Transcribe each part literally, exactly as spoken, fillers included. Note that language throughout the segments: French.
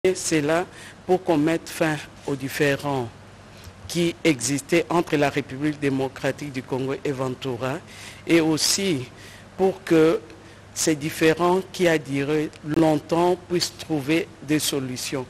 Et c'est là pour qu'on mette fin aux différends qui existaient entre la République démocratique du Congo et Ventura, et aussi pour que ces différends qui a duré longtemps puissent trouver des solutions.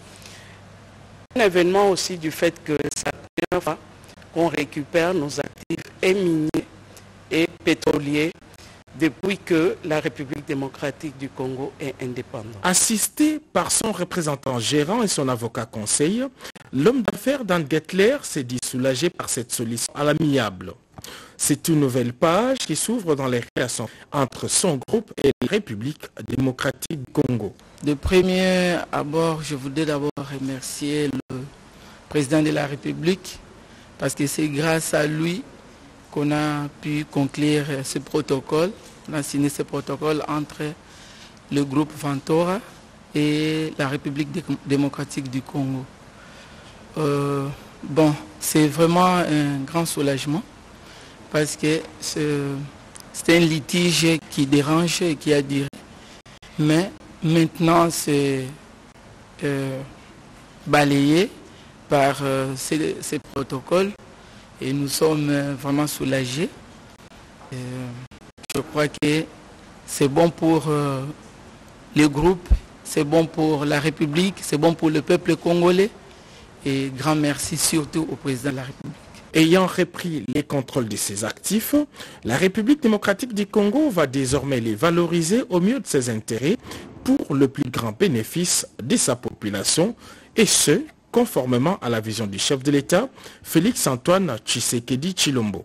Un événement aussi du fait que c'est la première fois qu'on récupère nos actifs et miniers et pétroliers depuis que la République démocratique du Congo est indépendante. Assisté par son représentant gérant et son avocat conseil, l'homme d'affaires Dan Gettler s'est dit soulagé par cette solution à l'amiable. C'est une nouvelle page qui s'ouvre dans les relations entre son groupe et la République démocratique du Congo. De premier abord, je voudrais d'abord remercier le président de la République parce que c'est grâce à lui qu'on a pu conclure ce protocole. On a signé ce protocole entre le groupe Ventura et la République démocratique du Congo. Euh, bon, c'est vraiment un grand soulagement parce que c'est un litige qui dérange et qui a duré. Mais maintenant, c'est euh, balayé par euh, ces, ces protocoles et nous sommes euh, vraiment soulagés. Euh, je crois que c'est bon pour euh, le groupe, c'est bon pour la République, c'est bon pour le peuple congolais et grand merci surtout au président de la République. Ayant repris les contrôles de ses actifs, la République démocratique du Congo va désormais les valoriser au mieux de ses intérêts pour le plus grand bénéfice de sa population, et ce, conformément à la vision du chef de l'État, Félix-Antoine Tshisekedi Tshilombo.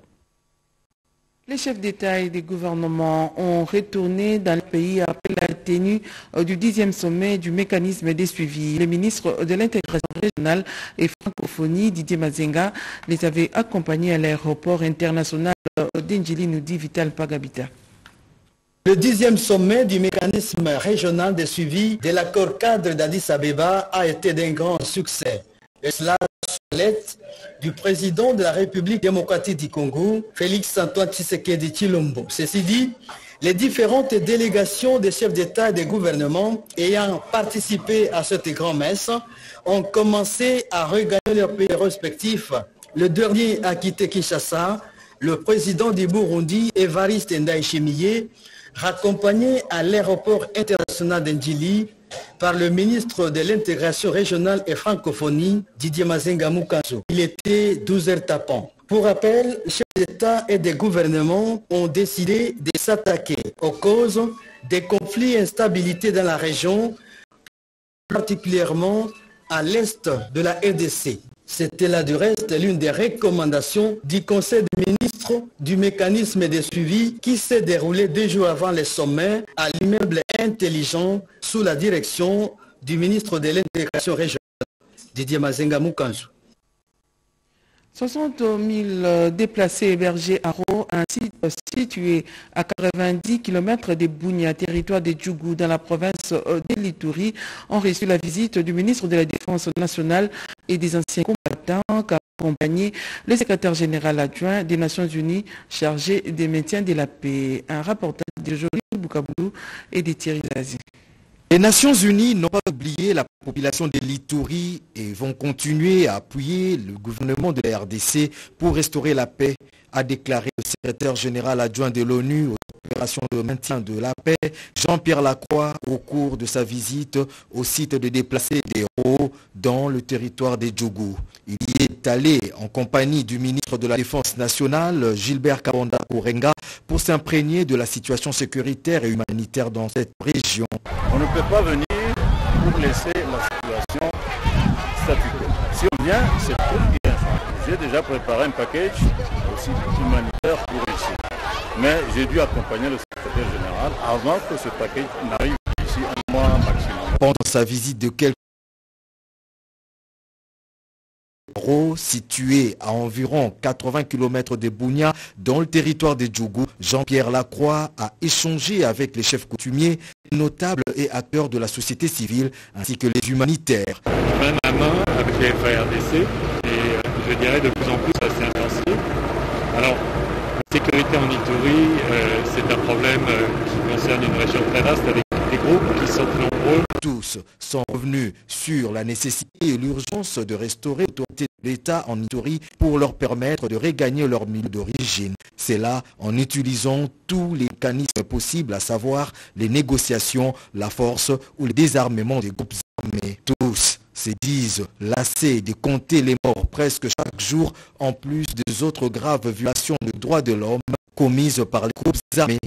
Les chefs d'État et des gouvernements ont retourné dans le pays après la tenue du dixième sommet du mécanisme des suivis. Le ministre de l'intégration régionale et francophonie, Didier Mazenga, les avait accompagnés à l'aéroport international d'Indjili, nous dit Vital Pagabita. Le dixième sommet du mécanisme régional de suivi de l'accord cadre d'Addis Abeba a été d'un grand succès. Et cela sur l'aide du président de la République démocratique du Congo, Félix-Antoine Tshisekedi Tshilombo. Ceci dit, les différentes délégations des chefs d'État et des gouvernements ayant participé à cette grand-messe ont commencé à regagner leurs pays respectifs. Le dernier a quitté Kinshasa, le président du Burundi, Évariste Ndayishimiye, raccompagné à l'aéroport international d'Indjili par le ministre de l'intégration régionale et francophonie, Didier Mazenga Mukanzo. Il était douze heures tapant. Pour rappel, les chefs d'État et des gouvernements ont décidé de s'attaquer aux causes des conflits et instabilités dans la région, particulièrement à l'est de la R D C. C'était là du reste l'une des recommandations du Conseil des ministres du mécanisme de suivi qui s'est déroulé deux jours avant le sommet à l'immeuble intelligent sous la direction du ministre de l'intégration régionale, Didier Mazenga Mukanzo. soixante mille déplacés hébergés à Ro, un site situé à quatre-vingt-dix kilomètres de Bunia, territoire de Djougou, dans la province de l'Ituri, ont reçu la visite du ministre de la Défense nationale et des anciens combattants, qui a accompagné le secrétaire général adjoint des Nations Unies chargé des maintien de la paix. Un reportage de Jolie Boukaboulou et de Thierry Zazie. Les Nations Unies n'ont pas oublié la population de l'Ituri et vont continuer à appuyer le gouvernement de la R D C pour restaurer la paix, a déclaré le secrétaire général adjoint de l'ONU aux opérations de maintien de la paix, Jean-Pierre Lacroix, au cours de sa visite au site de déplacés d'Hérault dans le territoire des Djougou. Il y est allé en compagnie du ministre de la Défense nationale, Gilbert Kabanda Kourenga, pour s'imprégner de la situation sécuritaire et humanitaire dans cette région. On ne peut pas venir pour laisser la situation statu quo. Si on vient, c'est pour bien. J'ai déjà préparé un package aussi humanitaire pour ici. Mais j'ai dû accompagner le secrétaire général avant que ce package n'arrive ici un mois maximum. Pendant sa visite de quelques situé à environ quatre-vingts kilomètres de Bunia, dans le territoire des Djougou, Jean-Pierre Lacroix a échangé avec les chefs coutumiers, notables et acteurs de la société civile, ainsi que les humanitaires. Main à main avec les F A R D C, et euh, je dirais de plus en plus assez intensif. Alors, la sécurité en Ituri, euh, c'est un problème euh, qui concerne une région très vaste avec des groupes qui sont nombreux. Tout Tous sont revenus sur la nécessité et l'urgence de restaurer l'autorité de l'État en Ituri pour leur permettre de regagner leur milieu d'origine. C'est là en utilisant tous les mécanismes possibles, à savoir les négociations, la force ou le désarmement des groupes armés. Tous se disent lassés de compter les morts presque chaque jour, en plus des autres graves violations des droits de l'homme commises par les groupes armés.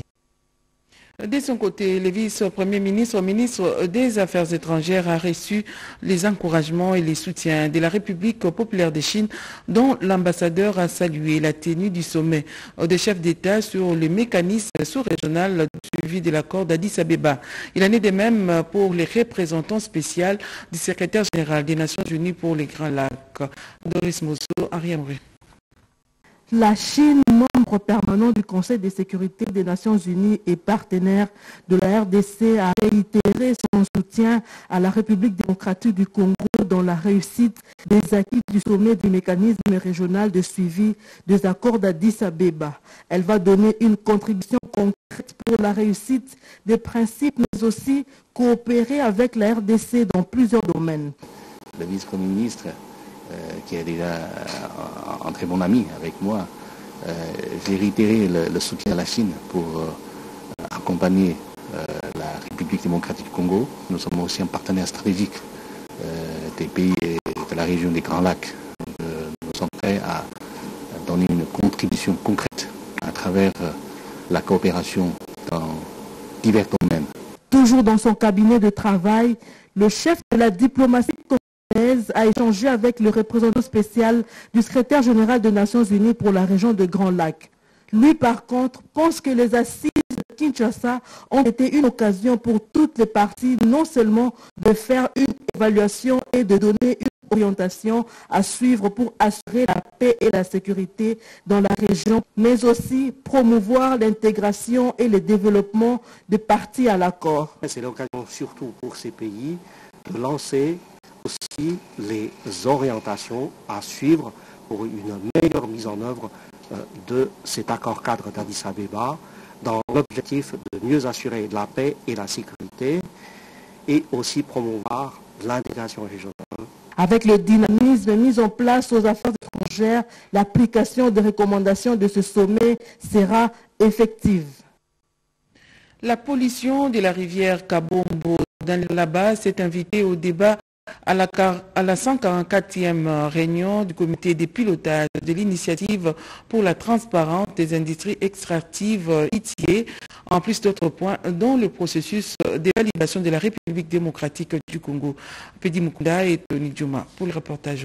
De son côté, le vice-premier ministre, ministre des Affaires étrangères, a reçu les encouragements et les soutiens de la République populaire de Chine, dont l'ambassadeur a salué la tenue du sommet des chefs d'État sur le mécanisme sous-régional du suivi de l'accord d'Addis Abeba. Il en est de même pour les représentants spéciaux du secrétaire général des Nations Unies pour les Grands Lacs. Doris Mosso, Ariamri. La Chine, membre permanent du Conseil de sécurité des Nations Unies et partenaire de la R D C, a réitéré son soutien à la République démocratique du Congo dans la réussite des acquis du sommet du mécanisme régional de suivi des accords d'Addis Abeba. Elle va donner une contribution concrète pour la réussite des principes, mais aussi coopérer avec la R D C dans plusieurs domaines. Le vice-premier ministre, Euh, qui est déjà euh, un très bon ami avec moi, euh, j'ai réitéré le, le soutien à la Chine pour euh, accompagner euh, la République démocratique du Congo. Nous sommes aussi un partenaire stratégique euh, des pays de la région des Grands Lacs. Donc, euh, nous sommes prêts à, à donner une contribution concrète à travers euh, la coopération dans divers domaines. Toujours dans son cabinet de travail, le chef de la diplomatie a échangé avec le représentant spécial du secrétaire général des Nations Unies pour la région de Grands Lacs. Lui, par contre, pense que les assises de Kinshasa ont été une occasion pour toutes les parties, non seulement de faire une évaluation et de donner une orientation à suivre pour assurer la paix et la sécurité dans la région, mais aussi promouvoir l'intégration et le développement des parties à l'accord. C'est l'occasion surtout pour ces pays de lancer aussi les orientations à suivre pour une meilleure mise en œuvre euh, de cet accord cadre d'Addis Abeba dans l'objectif de mieux assurer la paix et la sécurité et aussi promouvoir l'intégration régionale. Avec le dynamisme mis en place aux affaires étrangères, l'application des recommandations de ce sommet sera effective. La pollution de la rivière Kabombo dans là-bas s'est invitée au débat à la, à la cent quarante-quatrième réunion du comité de pilotage de l'initiative pour la transparence des industries extractives I T I E, en plus d'autres points dans le processus de validation de la République démocratique du Congo. Pedi Mukunda et Tony Djouma pour le reportage.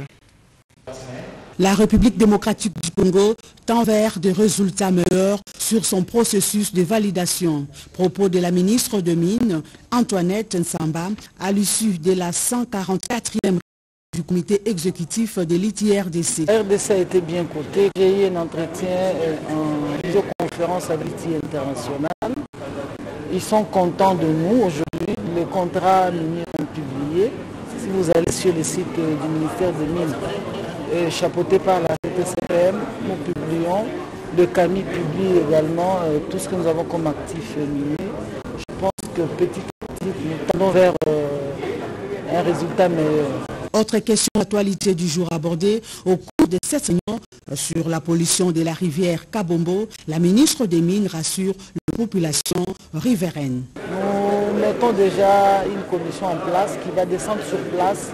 La République démocratique du Congo tend vers des résultats meilleurs sur son processus de validation. Propos de la ministre de Mines, Antoinette Nsamba, à l'issue de la cent quarante-quatrième du comité exécutif de l'I T I R D C. R D C a été bien coté. J'ai eu un entretien en visioconférence avec l'I T I International. Ils sont contents de nous aujourd'hui. Les contrats miniers sont publiés. Si vous allez sur le site du ministère des Mines, et chapeauté par la C T C P M, nous publions. Le C A M I publie également euh, tout ce que nous avons comme actifs miniers. Je pense que petit à petit, nous tendons vers euh, un résultat meilleur. Autre question d'actualité du jour abordée au cours de cette réunion sur la pollution de la rivière Kabombo, la ministre des Mines rassure la population riveraine. Nous mettons déjà une commission en place qui va descendre sur place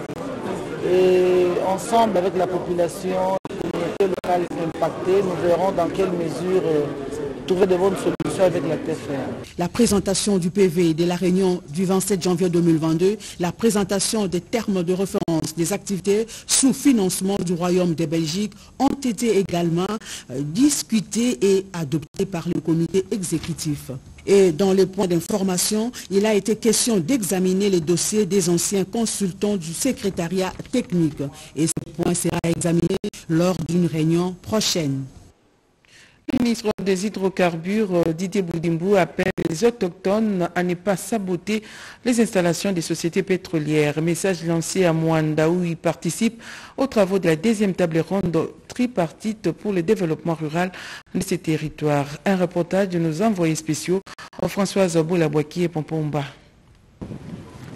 et ensemble avec la population, les communautés locales impactées, nous verrons dans quelle mesure euh, trouver de bonnes solutions avec la T F R. La présentation du P V de la réunion du vingt-sept janvier deux mille vingt-deux, la présentation des termes de référence des activités sous financement du Royaume de Belgique ont été également euh, discutées et adoptées par le comité exécutif. Et dans les points d'information, il a été question d'examiner les dossiers des anciens consultants du secrétariat technique. Et ce point sera examiné lors d'une réunion prochaine. Le ministre des Hydrocarbures, Didier Boudimbou, appelle les autochtones à ne pas saboter les installations des sociétés pétrolières. Message lancé à Mwanda où il participe aux travaux de la deuxième table ronde tripartite pour le développement rural de ces territoires. Un reportage de nos envoyés spéciaux, Françoise Boulabouaki et Pompomba.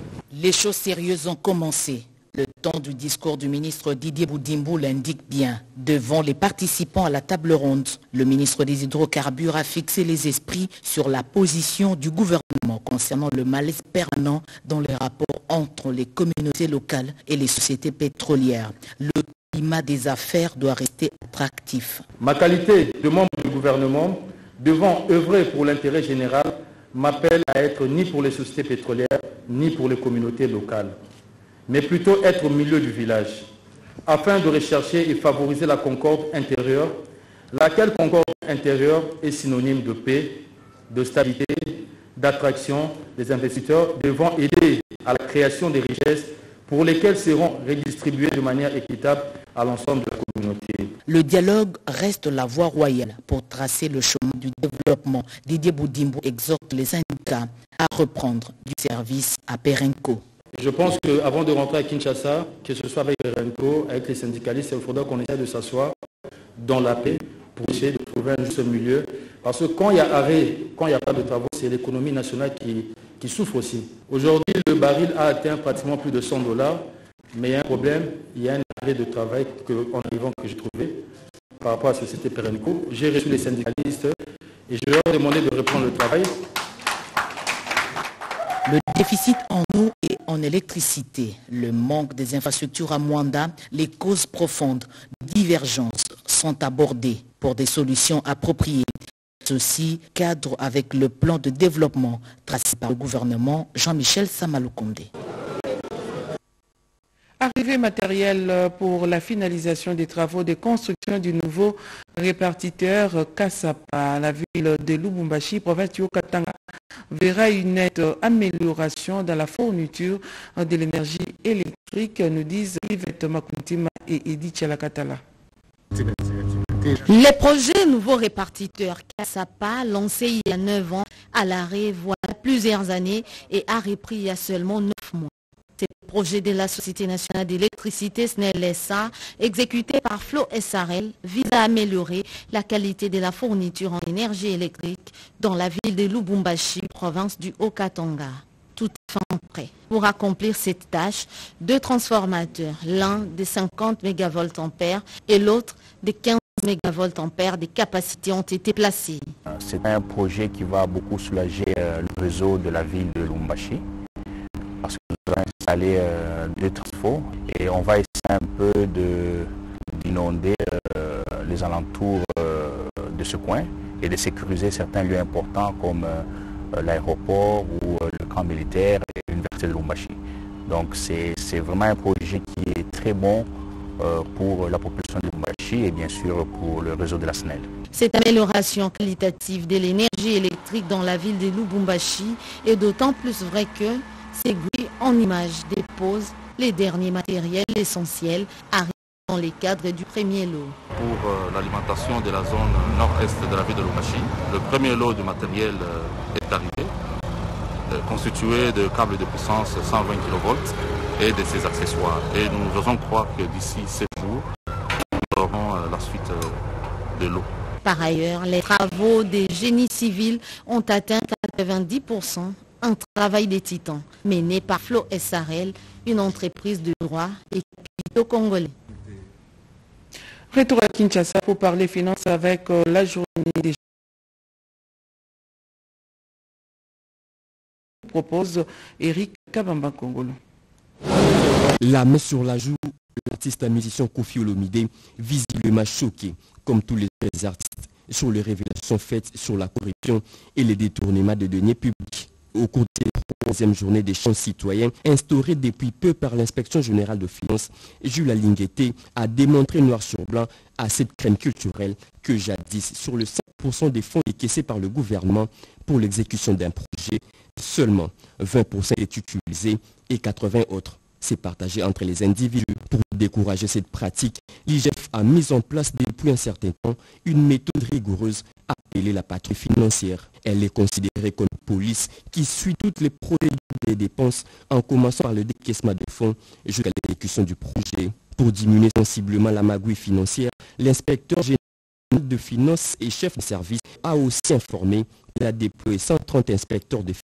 Les choses sérieuses ont commencé. Le temps du discours du ministre Didier Boudimbo l'indique bien. Devant les participants à la table ronde, le ministre des Hydrocarbures a fixé les esprits sur la position du gouvernement concernant le malaise permanent dans les rapports entre les communautés locales et les sociétés pétrolières. Le climat des affaires doit rester attractif. Ma qualité de membre du gouvernement, devant œuvrer pour l'intérêt général, m'appelle à être ni pour les sociétés pétrolières, ni pour les communautés locales, mais plutôt être au milieu du village, afin de rechercher et favoriser la concorde intérieure, laquelle concorde intérieure est synonyme de paix, de stabilité, d'attraction des investisseurs, devant aider à la création des richesses pour lesquelles seront redistribuées de manière équitable à l'ensemble de la communauté. Le dialogue reste la voie royale pour tracer le chemin du développement. Didier Boudimbo exhorte les syndicats à reprendre du service à Perenco. Je pense qu'avant de rentrer à Kinshasa, que ce soit avec Perenco, avec les syndicalistes, il faudra qu'on essaie de s'asseoir dans la paix pour essayer de trouver un juste milieu. Parce que quand il y a arrêt, quand il n'y a pas de travaux, c'est l'économie nationale qui, qui souffre aussi. Aujourd'hui, le baril a atteint pratiquement plus de cent dollars, mais il y a un problème, il y a un arrêt de travail que, en arrivant que j'ai trouvé par rapport à la société Perenco. J'ai reçu les syndicalistes et je leur ai demandé de reprendre le travail. Le déficit en eau et en électricité, le manque des infrastructures à Mwanda, les causes profondes, divergences sont abordées pour des solutions appropriées. Ceci cadre avec le plan de développement tracé par le gouvernement Jean-Michel Samaloukonde. Arrivée matérielle pour la finalisation des travaux de construction du nouveau répartiteur Kassapa. La ville de Lubumbashi, province du Haut-Katanga, verra une nette amélioration dans la fourniture de l'énergie électrique, nous disent Yvette Makuntima et Edith Chalakatala. Les projets nouveaux répartiteurs Kassapa, lancés il y a neuf ans, à l'arrêt voilà plusieurs années et a repris il y a seulement neuf mois. Ces projets de la Société nationale d'électricité S N E L S A, exécutés par Flo S R L, visent à améliorer la qualité de la fourniture en énergie électrique dans la ville de Lubumbashi, province du Haut-Katanga. Tout est fin prêt. Pour accomplir cette tâche, deux transformateurs, l'un de cinquante mégavoltampères et l'autre de quinze mégavoltampères de capacité ont été placés. C'est un projet qui va beaucoup soulager le réseau de la ville de Lubumbashi, parce que nous allons installer euh, deux transfos et on va essayer un peu d'inonder euh, les alentours euh, de ce coin et de sécuriser certains lieux importants comme euh, l'aéroport ou euh, le camp militaire et l'université de Lubumbashi. Donc c'est vraiment un projet qui est très bon euh, pour la population de Lubumbashi et bien sûr pour le réseau de la S N E L. Cette amélioration qualitative de l'énergie électrique dans la ville de Lubumbashi est d'autant plus vraie que Segui en images dépose les derniers matériels essentiels arrivés dans les cadres du premier lot. Pour euh, l'alimentation de la zone nord-est de la ville de Lubumbashi, le premier lot du matériel euh, est arrivé, euh, constitué de câbles de puissance cent vingt kilovolts et de ses accessoires. Et nous osons croire que d'ici sept jours, nous aurons euh, la suite euh, de l'eau. Par ailleurs, les travaux des génies civils ont atteint quatre-vingt-dix pour cent. Un travail des titans mené par Flo S R L, une entreprise de droit et capitaux congolais. Retour à Kinshasa pour parler finances avec euh, la journée des propose Eric Kabamba Congolo. La main sur la joue, l'artiste musicien Koffi Olomide, visiblement choqué, comme tous les artistes, sur les révélations faites sur la corruption et les détournements de deniers publics. Au cours de la troisième journée des champs citoyens, instaurée depuis peu par l'inspection générale de finances, Jules Alingueté a démontré noir sur blanc à cette crème culturelle que jadis, sur le cinq pour cent des fonds décaissés par le gouvernement pour l'exécution d'un projet, seulement vingt pour cent est utilisé et quatre-vingts autres. C'est partagé entre les individus. Pour décourager cette pratique, l'I G F a mis en place depuis un certain temps une méthode rigoureuse appelée la patrouille financière. Elle est considérée comme une police qui suit toutes les procédures des dépenses en commençant par le décaissement de fonds jusqu'à l'exécution du projet. Pour diminuer sensiblement la magouille financière, l'inspecteur général de finances et chef de service a aussi informé qu'il a déployé cent trente inspecteurs de finances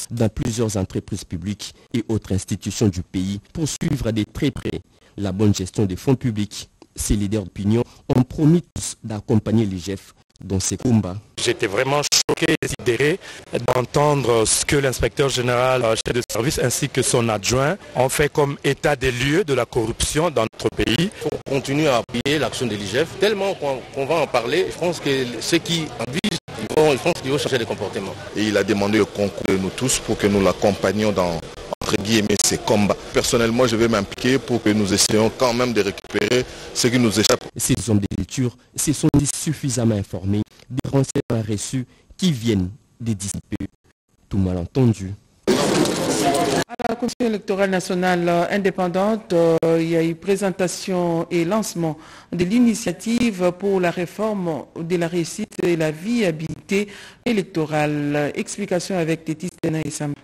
dans plusieurs entreprises publiques et autres institutions du pays pour suivre de très près la bonne gestion des fonds publics. Ces leaders d'opinion ont promis tous d'accompagner l'I G F dans ces combats. J'étais vraiment choqué et sidéré d'entendre ce que l'inspecteur général, chef de service ainsi que son adjoint ont fait comme état des lieux de la corruption dans notre pays. Il faut continuer à appuyer l'action de l'I G F, tellement qu'on qu'on va en parler. Je pense que ceux qui en visent, ils vont, je pense qu'ils vont changer de comportement. Et il a demandé le concours de nous tous pour que nous l'accompagnions dans, entre guillemets, ces combats. Personnellement, je vais m'impliquer pour que nous essayions quand même de récupérer ce qui nous échappe. Ces hommes de lecture se sont dit suffisamment informés des renseignements reçus qui viennent des dissiper tout malentendu. À la Commission électorale nationale indépendante, euh, il y a eu présentation et lancement de l'initiative pour la réforme de la réussite et la viabilité électorale. Explication avec Tétis Tena et Sam.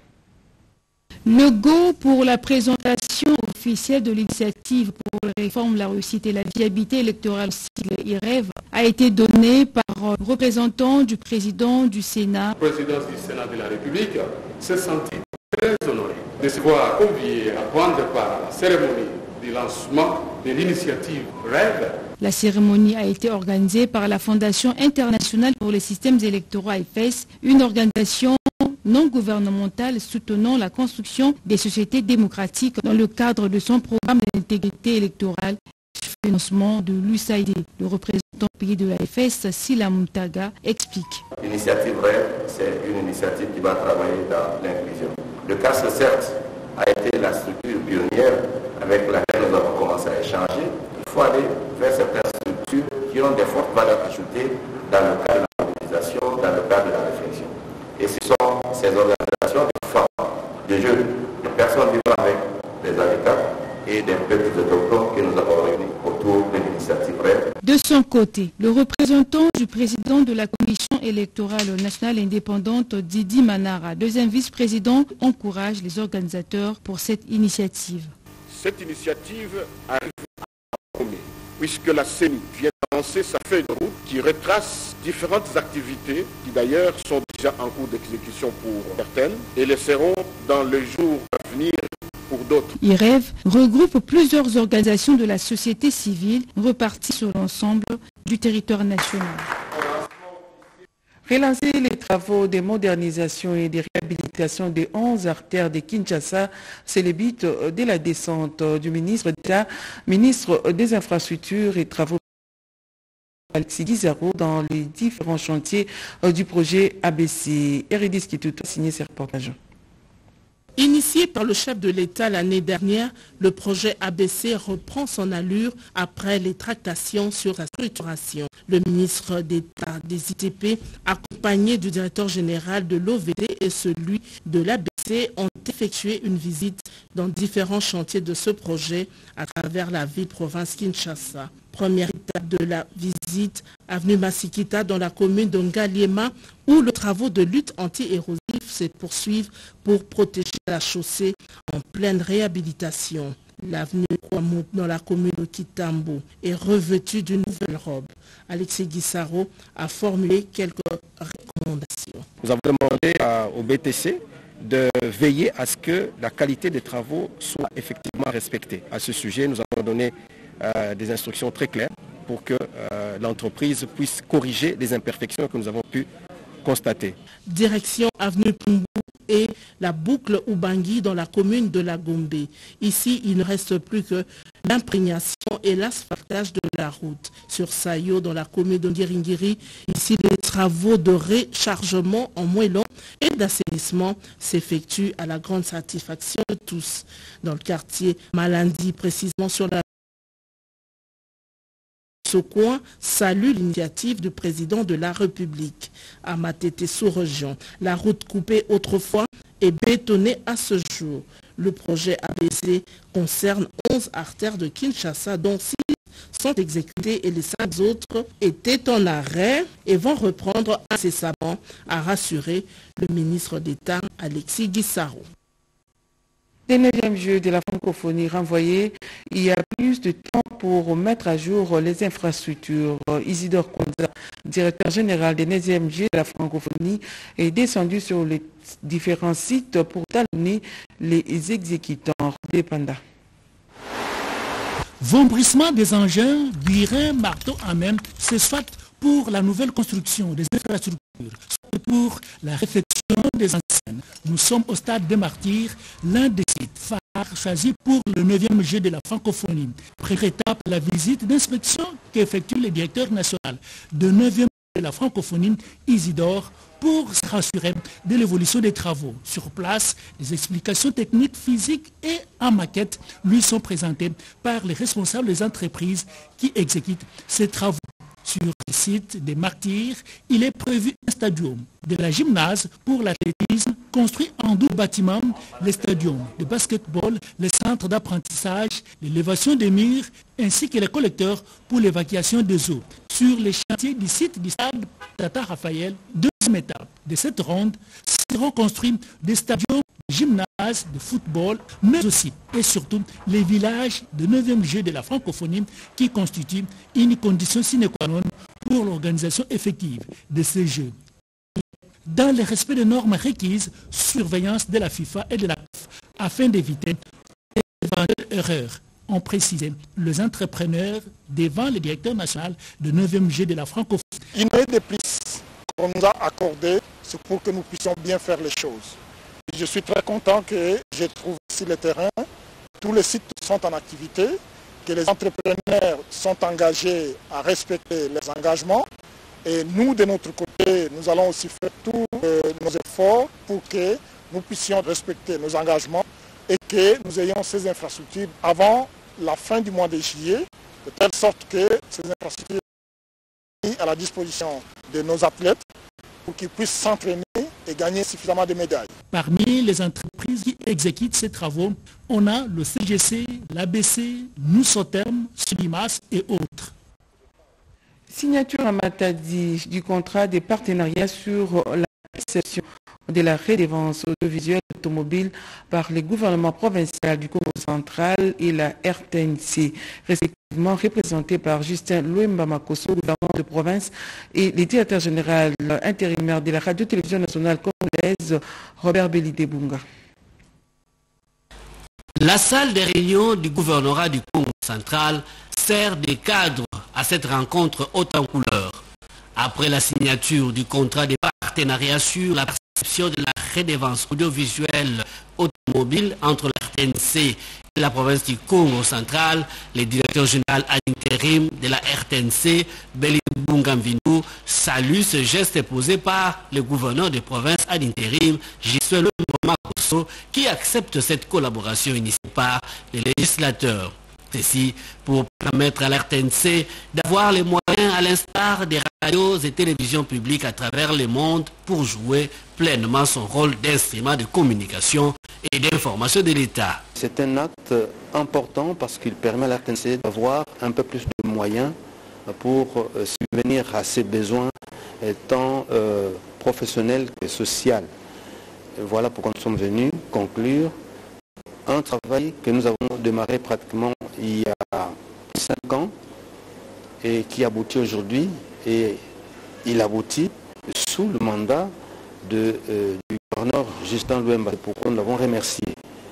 Le go pour la présentation officielle de l'initiative pour la réforme, la réussite et la viabilité électorale, le I R E V, a été donné par le représentant du président du Sénat. Le président du Sénat de la République s'est senti très honoré de se voir convié à prendre part à la cérémonie du lancement de l'initiative R E V. La cérémonie a été organisée par la Fondation internationale pour les systèmes électoraux F S, une organisation non gouvernementale soutenant la construction des sociétés démocratiques dans le cadre de son programme d'intégrité électorale et financement de l'U S A I D. Le représentant pays de la F S, Sila Muntaga, explique. L'initiative R E V, c'est une initiative qui va travailler dans l'inclusion. Le C A S, certes, a été la structure pionnière avec laquelle nous avons commencé à échanger. Il faut aller vers certaines structures qui ont des fortes valeurs ajoutées dans le cadre de la mobilisation, dans le cadre de la réflexion. Et ce sont ces organisations de femmes, de jeunes, de personnes vivant avec des handicaps et des peuples autochtones que nous avons réunis autour de l'initiative R E V. De son côté, le représentant du président de la Commission électorale nationale indépendante, Didi Manara, deuxième vice-président, encourage les organisateurs pour cette initiative. Cette initiative arrive à moment, puisque la C E N I vient lancer sa feuille de route qui retrace différentes activités qui d'ailleurs sont déjà en cours d'exécution pour certaines et le seront dans les jours à venir pour d'autres. I R E V regroupe plusieurs organisations de la société civile reparties sur l'ensemble du territoire national. Relancer les travaux de modernisation et de réhabilitation des onze artères de Kinshasa, c'est le but de la descente du ministre d'État, ministre des Infrastructures et Travaux Alexis Guizaro dans les différents chantiers du projet A B C. Eridis Kituto a signé ces reportages. Initié par le chef de l'État l'année dernière, le projet A B C reprend son allure après les tractations sur sa structuration. Le ministre d'État des I T P, accompagné du directeur général de l'O V D et celui de l'A B C, ont effectué une visite dans différents chantiers de ce projet à travers la ville-province Kinshasa. Première étape de la visite, avenue Massikita dans la commune de Ngaliema, où les travaux de lutte anti-érosif se poursuivent pour protéger la chaussée en pleine réhabilitation. L'avenue Kwamou dans la commune de Kitambo est revêtue d'une nouvelle robe. Alexis Guissaro a formulé quelques recommandations. Nous avons demandé à, au B T C de veiller à ce que la qualité des travaux soit effectivement respectée. À ce sujet, nous avons donné euh, des instructions très claires pour que euh, l'entreprise puisse corriger les imperfections que nous avons pu constater. Direction avenue Pumbu et la boucle Ubangui dans la commune de la Gombe. Ici, il ne reste plus que l'imprégnation et l'asphaltage de la route. Sur Sayo, dans la commune de Ngiringiri, ici, les travaux de rechargement en moellon et d'assainissement s'effectuent à la grande satisfaction de tous. Dans le quartier Malandi, précisément sur la Ce coin salue l'initiative du président de la République. À Matete sous-région, la route coupée autrefois est bétonnée à ce jour. Le projet A B C concerne onze artères de Kinshasa, dont six sont exécutées et les cinq autres étaient en arrêt et vont reprendre incessamment, a rassuré le ministre d'État Alexis Guissaro. Des neuvièmes Jeux de la francophonie renvoyés, il y a plus de temps pour mettre à jour les infrastructures. Isidore Kwanza, directeur général des neuvièmes Jeux de la francophonie, est descendu sur les différents sites pour talonner les exécutants des pandas. Vombrissement des engins, burin, marteau en même, c'est soit pour la nouvelle construction des infrastructures, soit pour la réflexion des anciennes. Nous sommes au stade des Martyrs, l'un des sites phares choisis pour le neuvième Jeu de la francophonie. Première étape, la visite d'inspection qu'effectue le directeur national de neuvième Jeu de la francophonie, Isidore, pour se rassurer de l'évolution des travaux. Sur place, les explications techniques, physiques et en maquette lui sont présentées par les responsables des entreprises qui exécutent ces travaux. Sur le site des Martyrs, il est prévu un stadium de la gymnase pour l'athlétisme construit en double bâtiment, les stadiums de basketball, les centres d'apprentissage, l'élévation des murs ainsi que les collecteurs pour l'évacuation des eaux. Sur les chantiers du site du stade Tata Raphaël, deuxième étape de cette ronde, seront construits des stadiums de gymnase, de football, mais aussi et surtout les villages de neuvième Jeu de la francophonie qui constituent une condition sine qua non pour l'organisation effective de ces Jeux. Dans le respect des normes requises, surveillance de la FIFA et de la C A F afin d'éviter d'éventuelles erreurs, ont précisé les entrepreneurs devant le directeur national de neuvième Jeu de la francophonie. Une année de plus qu'on nous a accordé, c'est pour que nous puissions bien faire les choses. Je suis très content que j'ai trouvé ici le terrain, tous les sites sont en activité, que les entrepreneurs sont engagés à respecter les engagements. Et nous, de notre côté, nous allons aussi faire tous euh, nos efforts pour que nous puissions respecter nos engagements et que nous ayons ces infrastructures avant la fin du mois de juillet, de telle sorte que ces infrastructures soient mises à la disposition de nos athlètes pour qu'ils puissent s'entraîner et gagner suffisamment de médailles. Parmi les entreprises qui exécutent ces travaux, on a le C G C, l'A B C, Nusoterm, Sudimas et autres. Signature à Matadi du contrat de partenariat sur la perception de la redevance audiovisuelle automobile par les gouvernements provinciaux du Congo central et la R T N C, respectivement représentés par Justin Louemba Makosso, gouverneur de province, et le directeur général intérimaire de la radio-télévision nationale congolaise, Robert Belidé Bunga. La salle des réunions du gouvernorat du Congo central sert de cadre à cette rencontre haute en couleur. Après la signature du contrat de partenariat sur la perception de la redevance audiovisuelle automobile entre la R T N C et la province du Congo central, le directeur général à l'intérim de la R T N C, Belidé Bunga Mvindu, salue ce geste posé par le gouverneur de province à l'intérim, Justin Louemba Makosso, qui accepte cette collaboration initiée par les législateurs. Ceci pour permettre à l'R T N C d'avoir les moyens, à l'instar des radios et télévisions publiques à travers le monde, pour jouer pleinement son rôle d'instrument de communication et d'information de l'État. C'est un acte important parce qu'il permet à l'R T N C d'avoir un peu plus de moyens pour subvenir à ses besoins tant euh, professionnels que sociaux. Voilà pourquoi nous sommes venus conclure un travail que nous avons démarré pratiquement il y a cinq ans et qui aboutit aujourd'hui, et il aboutit sous le mandat de, euh, du gouverneur Justin Louemba, pourquoi nous l'avons remercié.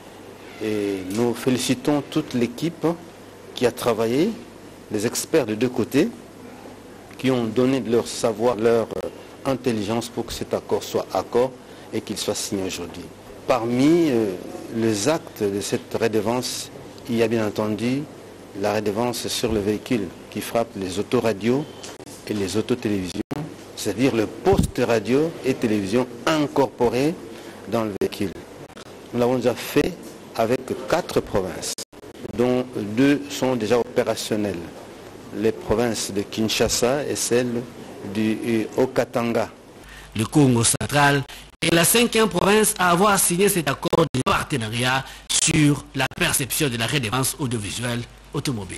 Et nous félicitons toute l'équipe qui a travaillé, les experts de deux côtés, qui ont donné de leur savoir, leur euh, intelligence pour que cet accord soit accord et qu'il soit signé aujourd'hui. Parmi euh, les actes de cette redevance, il y a bien entendu la redevance sur le véhicule qui frappe les autoradios et les autotélévisions, c'est-à-dire le poste radio et télévision incorporé dans le véhicule. Nous l'avons déjà fait avec quatre provinces, dont deux sont déjà opérationnelles, les provinces de Kinshasa et celle du Haut-Katanga. Le Congo central est la cinquième province à avoir signé cet accord de partenariat sur la perception de la redevance audiovisuelle automobile.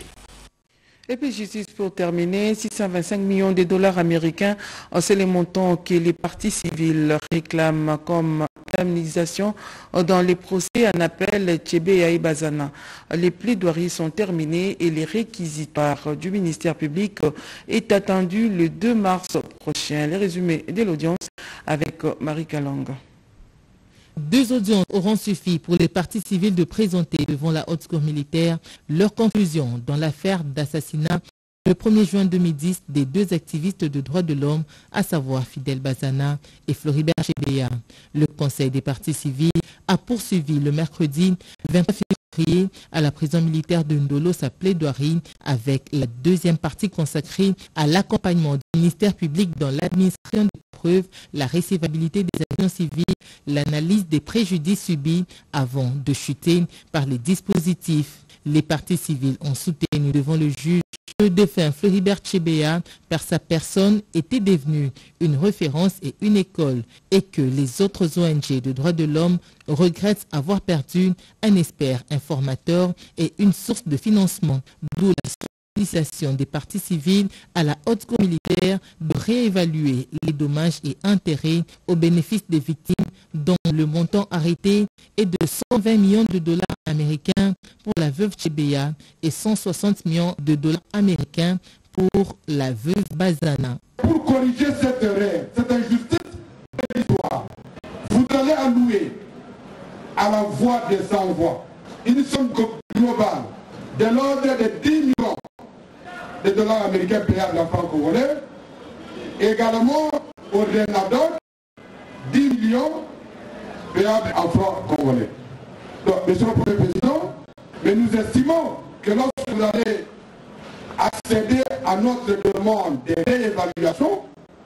Et puis justice pour terminer, six cent vingt-cinq millions de dollars américains, c'est le montant que les partis civils réclament comme d'indemnisation dans les procès en appel Tchébéa et Bazana. Les plaidoiries sont terminées et les réquisitoires du ministère public est attendu le deux mars prochain. Les résumés de l'audience avec Marie Kalanga. Deux audiences auront suffi pour les parties civiles de présenter devant la haute cour militaire leurs conclusions dans l'affaire d'assassinat le premier juin deux mille dix des deux activistes de droits de l'homme, à savoir Fidel Bazana et Floribert Chebeya. Le Conseil des parties civiles a poursuivi le mercredi vingt-trois février à la prison militaire de Ndolo sa plaidoirie avec la deuxième partie consacrée à l'accompagnement du ministère public dans l'administration des preuves, la récevabilité des actions civiles, l'analyse des préjudices subis avant de chuter par les dispositifs. Les parties civiles ont soutenu devant le juge que le défunt Floribert Chebeya, par sa personne, était devenu une référence et une école et que les autres O N G de droits de l'homme regrettent avoir perdu un expert informateur et une source de financement, d'où la sollicitation des parties civiles à la haute cour militaire de réévaluer les dommages et intérêts au bénéfice des victimes dont le montant arrêté est de cent vingt millions de dollars américains pour la veuve Chebeya et cent soixante millions de dollars américains pour la veuve Bazana. Pour corriger cette erreur, cette injustice de l'histoire, vous allez allouer à la voix des sans-voix une somme globale de l'ordre de dix millions de dollars américains payables en francs congolais, également au Renador, dix millions payables en francs congolais. Donc, Monsieur le Premier Président, mais nous estimons que lorsque vous allez accéder à notre demande de réévaluation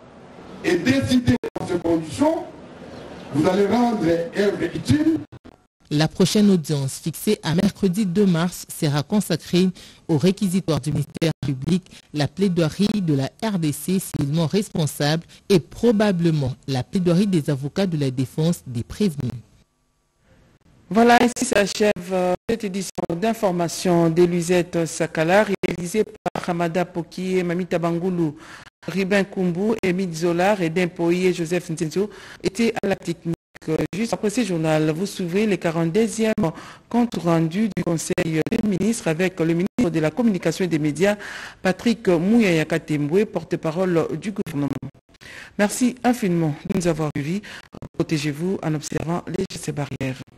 et décider dans ces conditions, vous allez rendre œuvre utile. La prochaine audience, fixée à mercredi deux mars, sera consacrée au réquisitoire du ministère public, la plaidoirie de la R D C civilement responsable et probablement la plaidoirie des avocats de la défense des prévenus. Voilà, ainsi s'achève cette édition d'information d'Elisette Sakala, réalisée par Hamada Poki, Mamita Bangoulou, Ribin Kumbu, Émile Zolar et Dempoyi et Joseph Nzenzo étaient à la technique. Juste après ce journal, vous suivrez les quarante-deuxième compte rendu du Conseil des ministres avec le ministre de la Communication et des Médias, Patrick Mouyaya Katemboué, porte-parole du gouvernement. Merci infiniment de nous avoir suivis. Protégez-vous en observant les gestes barrières.